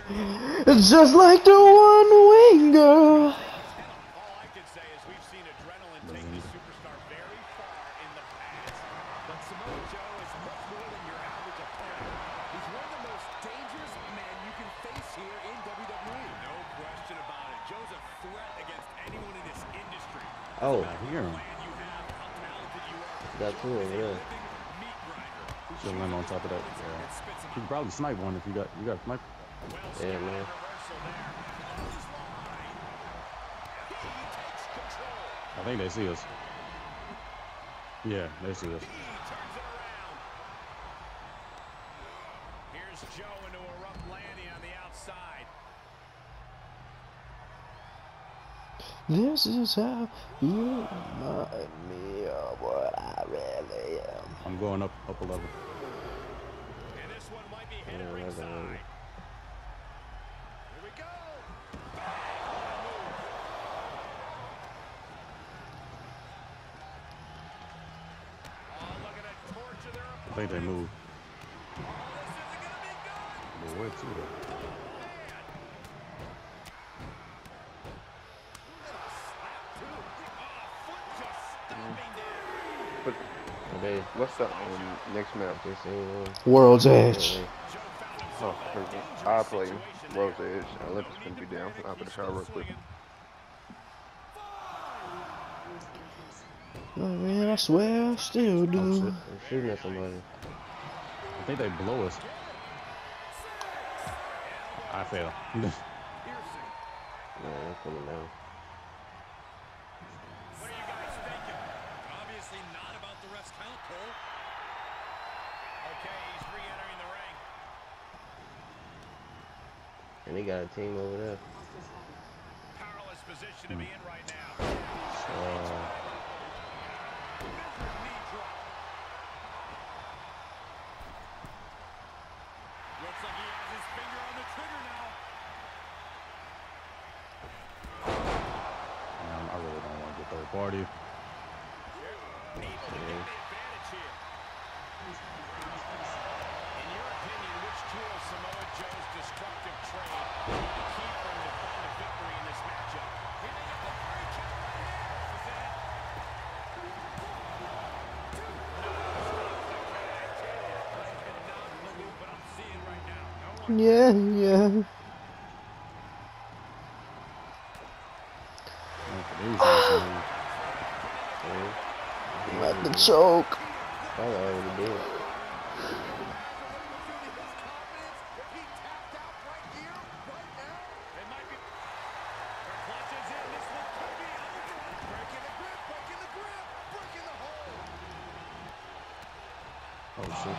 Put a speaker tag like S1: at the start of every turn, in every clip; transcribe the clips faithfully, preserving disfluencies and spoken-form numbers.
S1: Just like the one wing girl.
S2: All I can say is we've seen adrenaline take the superstar very far in the past. But Samoa Joe is much more than your average opponent. He's one of the most dangerous men you can face here in W W E. No question about it. Joe's a threat against anyone in this industry.
S3: Oh,
S2: I hear him.
S3: Got two over there.
S4: Should land on top of that. Yeah. You can probably snipe one if you got you got a sniper.
S3: Yeah, man.
S4: I think they see us. Yeah, they see us.
S2: Here's Joe into a rough landing on the outside.
S1: This is how you remind me of what I really am.
S4: I'm going up up a level.
S2: And this one might be hit at ringside. Here we go. Oh, looking to torture their opponent.
S4: I think they moved.
S2: Oh, this isn't gonna be good.
S4: But where to though?
S5: But
S3: They,
S5: what's the um, next map?
S3: they seen one.
S1: World's Edge.
S5: Oh, I play World's Edge. Olympus gonna be down. I'll put the shower real quick.
S1: Oh man, I swear I still do.
S4: Oh, shit.
S3: They're shooting at somebody.
S4: I think they blow us. I fail.
S3: Yeah, they're coming down.
S2: What are you guys thinking? Obviously not about the ref's count, Cole. Okay, he's re-entering the ring.
S3: And they got a team over there.
S2: Powerless position to be in right now.
S3: Uh,
S2: Knee drop. Looks like he has his finger on the trigger now.
S4: Man, I really don't want to get third party.
S2: Able to get the advantage here. In your opinion, which tool of Samoa Joe's destructive trade will be key for him to find a victory in this matchup? He may get the free kick right here. This is it. But I'm seeing right now. No
S1: Yeah, yeah. Let the choke.
S3: I already did.
S4: Oh shit.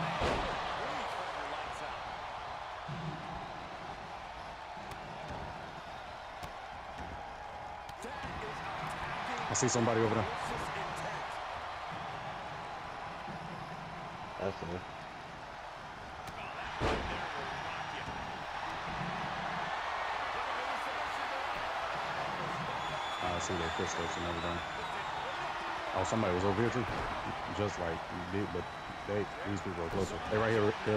S4: I see somebody over there.
S3: That's it.
S4: I see their footsteps and everything. Oh, somebody was over here too. Just like you did, but they these people are closer. They right here, here.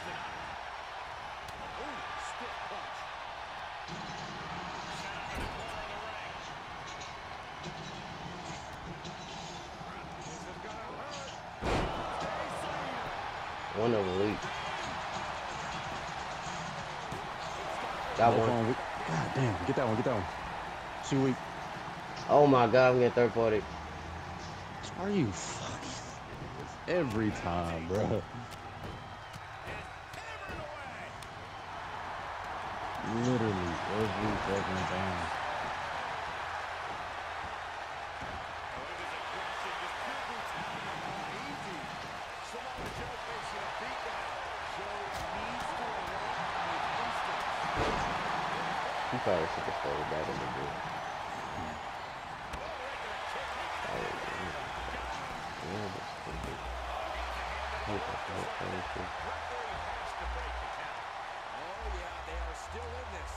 S3: One of them leaked. Got
S4: Both
S3: one.
S4: on weak. God damn, get that one, get that one. She weak.
S3: Oh my god, I'm getting third party.
S4: Are you fucking every time, bro? Literally every fucking time.
S3: He probably should have started back in the day. Yeah, that's pretty good. I hope I can help anything.
S2: Oh, yeah, they are still in this.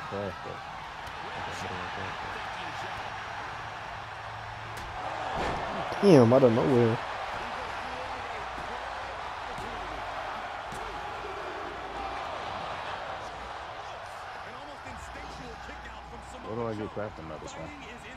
S3: crash that.
S1: Damn, out of nowhere.
S4: Where do I get Kraft in this one?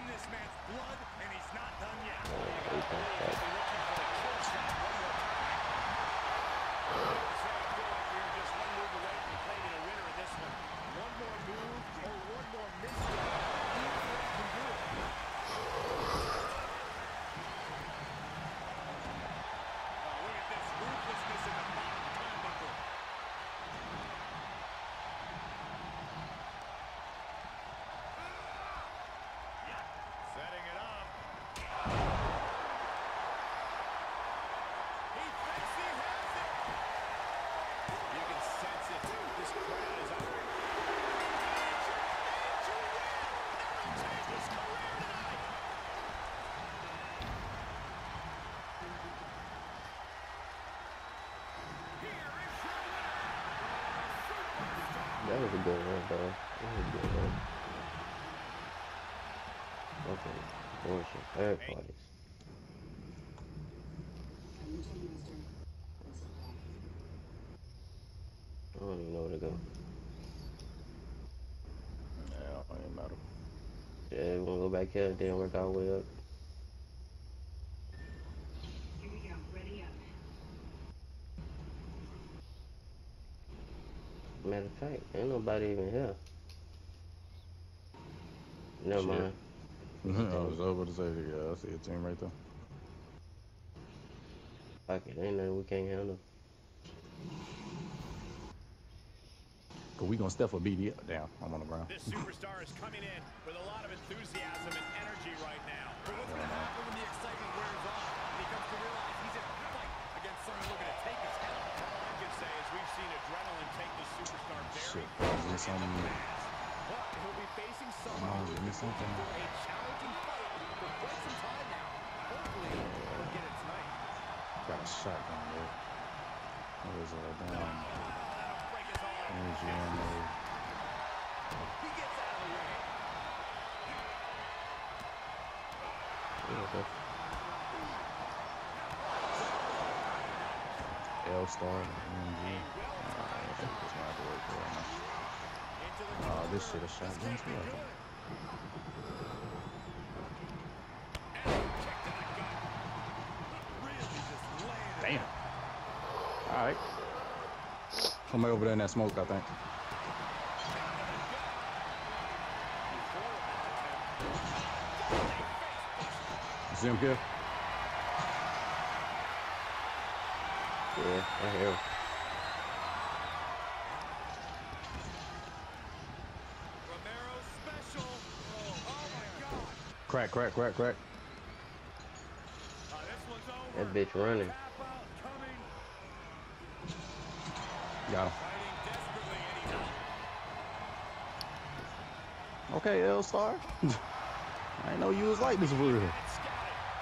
S3: That was a good one, though. That was a good one. Okay, bullshit. Third parties. I don't even know where to go.
S4: Yeah, it don't even matter.
S3: Yeah, we wanna go back here, then work our way up.
S6: Here we go. Ready up.
S3: Matter of fact, ain't nobody even here. Never
S4: Shit.
S3: mind.
S4: I was over to say, yeah, I see a team right there.
S3: Fuck it, ain't nothing we can't handle.
S4: Cause we gonna step a B D up. Damn, I'm on the ground.
S2: This superstar is coming in with a lot of enthusiasm and energy right now. But what's going to happen when the excitement wears off and he comes to realize he's in a fight against someone looking to take his head? All I can say is we've seen adrenaline take the superstar very
S4: Shit,
S2: far
S4: give me
S2: in
S4: some.
S2: the past. But he'll be facing
S4: Come
S2: someone
S4: on,
S2: who's
S4: give me
S2: been
S4: something.
S2: looking for a challenging fight for quite some time now. Hopefully, he'll get it tonight.
S4: Got a shotgun there. What is it? Damn.
S2: That'll break his heart.
S4: Energy ammo.
S2: He gets out of the way.
S3: Okay.
S4: L-Star, M G. Nah, that shit does not have to work right now. Nah, this shit is shotgun too, I think. Damn. Alright. Somebody over there in that smoke, I think. See him here?
S3: Yeah, I hear him.
S2: Romero special. Oh, oh my God.
S4: Crack, crack, crack, crack.
S2: Uh, this one's over.
S3: That bitch running.
S2: Tap out coming.
S4: Got him.
S2: Fighting desperately, and he's out.
S4: Okay, L-Star. I didn't know you was like this for real.
S2: It's scouted.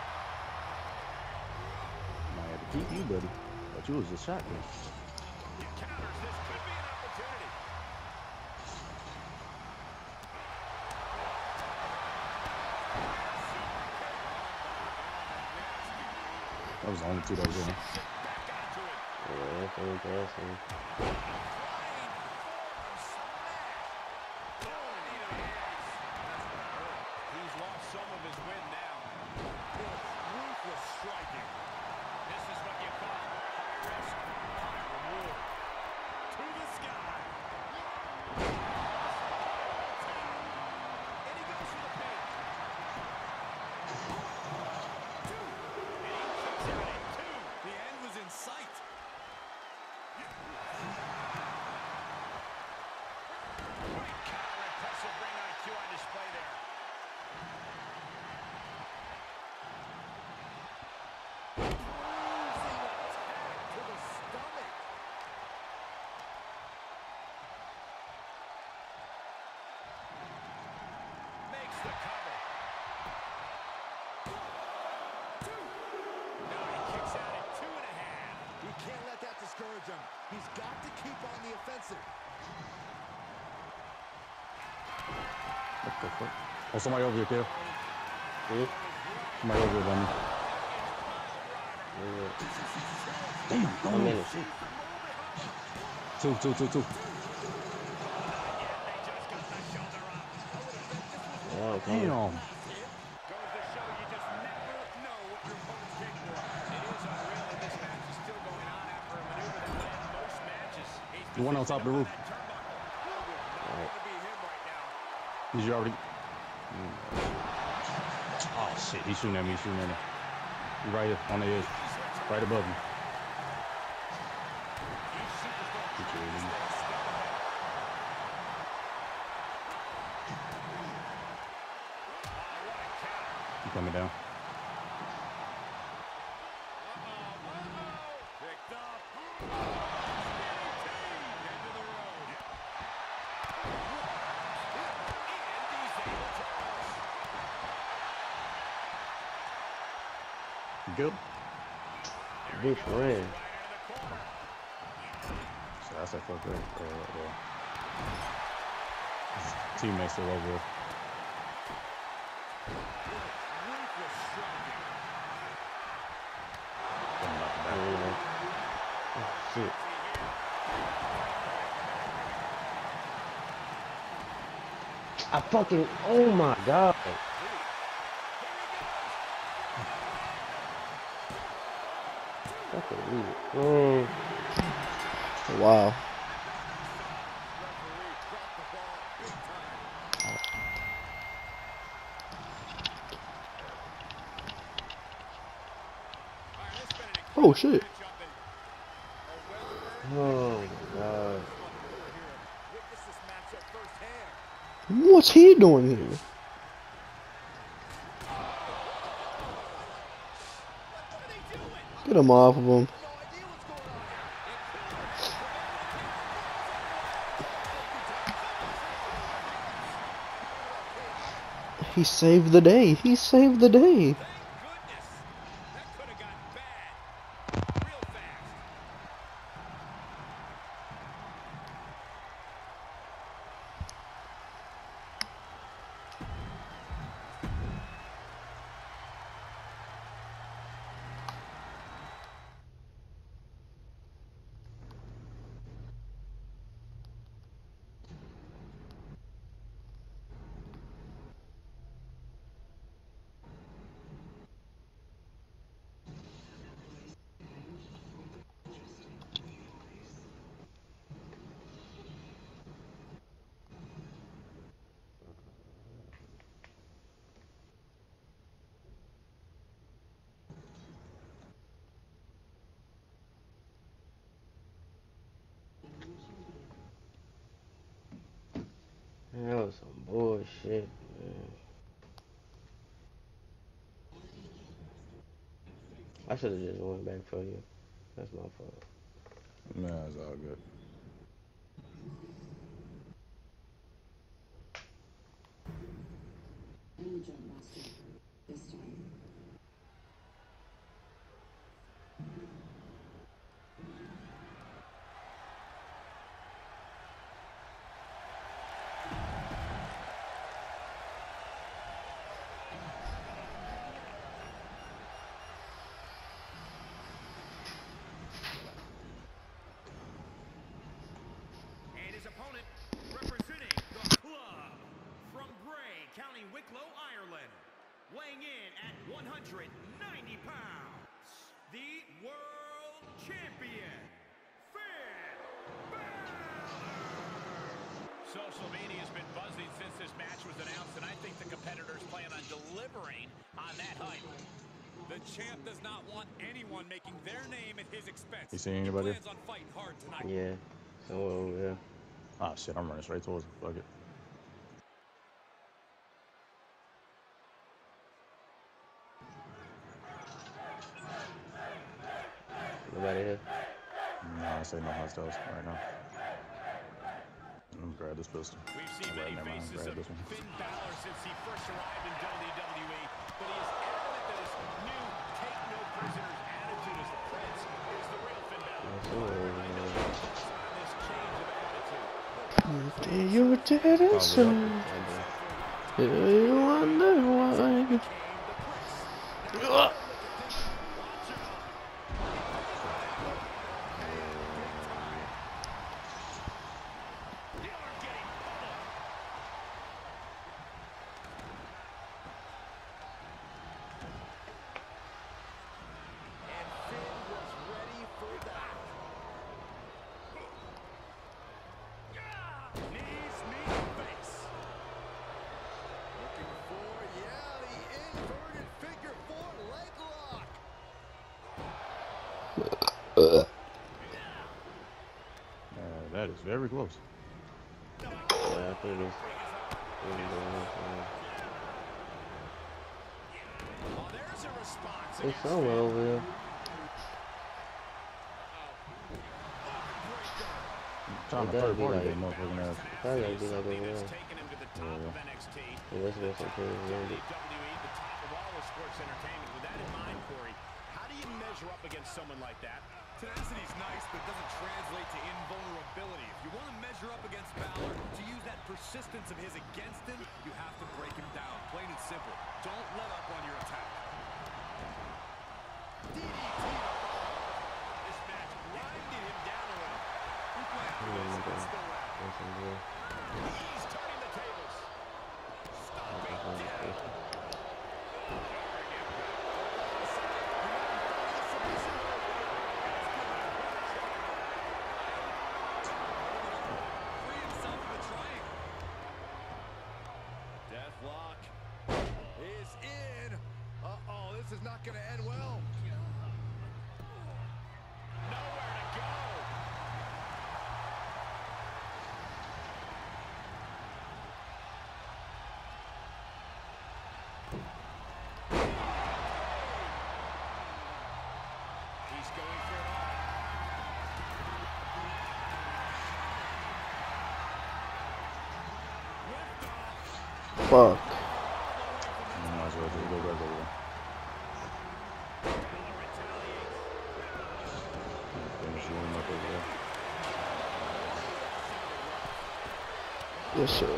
S4: I had to keep you, buddy. But you was just shotgun.
S2: He counters. This could be an opportunity.
S4: That was the only two that was in there.
S2: Back onto it.
S3: Yeah, that's interesting.
S2: He's lost some of his wind now. Ruthless striking. This is what you call high risk, high reward. To the sky. And he goes for the pin. Two. And he kicks out at two. The end was in sight. Great counter, impressive ring I Q on display there. Bruising attack to the stomach. Makes the cover. Two. Now he kicks out at two and a half.
S7: You can't let that discourage him. He's got to keep on the offensive.
S3: What the fuck?
S4: Oh, somebody over here, Kev.
S3: Hmm?
S4: Somebody over here, dummy.
S3: Where you at?
S4: Damn,
S3: How
S4: don't
S3: many?
S4: move. Two, two, two, two.
S3: Oh, okay.
S4: Damn.
S2: Goes to show you just never know what your opponent's capable of. It is unreal that this match is still going on after a maneuver that would end most matches. He's
S4: The one on top of the roof.
S2: that turnbuckle. Not
S3: Right.
S2: gonna be him right now.
S4: Did you already? Oh shit, he's shooting at me, he's shooting at me. He's right here on the edge. Right above me. He killed me. He coming down.
S2: Picked up. Into the road.
S4: You good?
S3: Big friend.
S4: So that's that fucked up. Uh, uh, his teammates still over there. Coming out the back.
S3: Yeah. Oh, shit. I fucking, oh my god. Fucking weird. Mm.
S1: Wow. Oh shit.
S3: Oh my god.
S1: What's he doing here? Get him off of him. He saved the day. He saved the day.
S3: That was some bullshit, man. I should have just went back for you. That's my fault.
S4: Nah, it's all good.
S2: And his opponent, representing the club from Bray, County Wicklow, Ireland, weighing in at one hundred ninety pounds, the world champion, Finn Balor. Social media has been buzzing since this match was announced, and I think the competitors plan on delivering on that hype. The champ does not want anyone making their name at his expense.
S4: You see anybody?
S2: He plans on fighting hard tonight.
S3: Yeah. Somewhere over there.
S4: Ah, shit, I'm running straight towards him. Fuck it.
S3: Nobody here?
S4: No, I say no hostiles right now. I'm gonna grab this pistol.
S2: We've seen
S4: Alright,
S2: many
S4: never mind.
S2: faces
S4: Grab
S2: of
S4: this one.
S2: Finn Balor since he first arrived in W W E, but he is adamant that his new take-no-prisoners attitude as the Prince is the real Finn Balor.
S3: Somewhere over
S2: Find out
S3: there.
S2: your thoughts on this change of attitude.
S1: You're dead
S4: Oh,
S1: inside.
S3: Right there.
S1: You wonder why. Ugh.
S4: Uh, that is very close.
S3: Yeah, I think it's. It's somewhere over here.
S4: Trying to
S3: It gotta
S4: third
S3: be
S4: party
S3: like-
S4: that motherfucking ass.
S3: Probably gotta be like over there.
S4: Yeah.
S3: Yeah, that's what's up here.
S2: How do you measure up against someone like that? Tenacity is nice, but it doesn't translate to invulnerability. If you want to measure up against Balor, to use that persistence of his against him, you have to break him down. Plain and simple. Don't let up on your attack. D D T. This match grinded him down a little. Who planned for this? It's still out. He's turning the tables. Stomping down. Deathlock is in. Uh-oh, this is not going to end well. Nowhere to go. He's going for it all.
S1: Fuck.
S4: You might as well just go back over there. Finish him up over there.
S1: Yes, sir.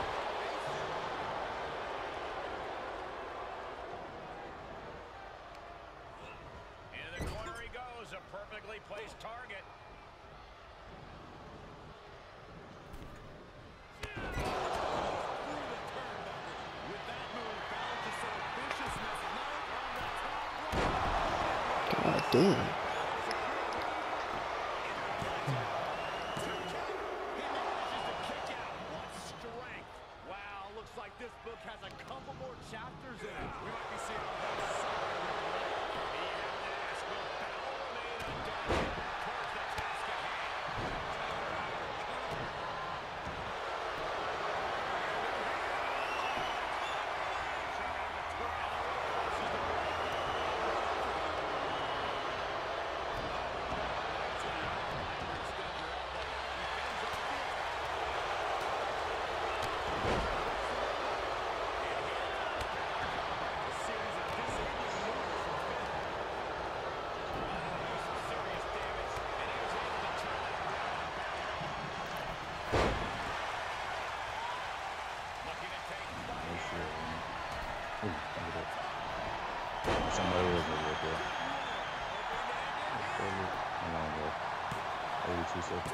S2: Into the corner he goes, a perfectly placed target. With that move, Balor just saw viciousness right on the top rope.
S1: God damn.
S2: He manages to kick out. What strength. Wow, looks like this book has a couple more chapters in it. We might be seeing a whole saga here tonight. You have to ask, will Balor remain undaunted towards the task at hand?
S4: Ooh, look at that. Somebody else over there. How long ago? eighty-two seconds.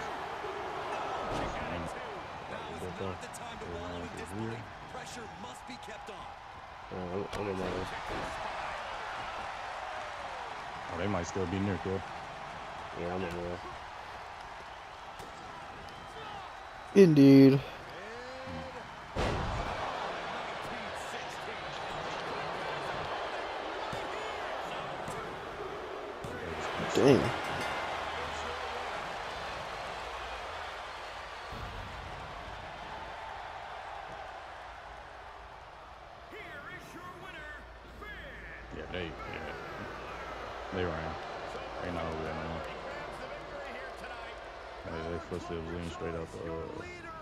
S2: Not the time to wallow in disbelief. Pressure must be kept on.
S3: Uh, I'm, I'm in my way.
S4: Oh, they might still be near kill.
S3: Yeah, I'm in my way.
S1: Indeed. Dang.
S4: Yeah, they, yeah. They ran. They not over there no more. They, they footsteps lean straight out the, uh,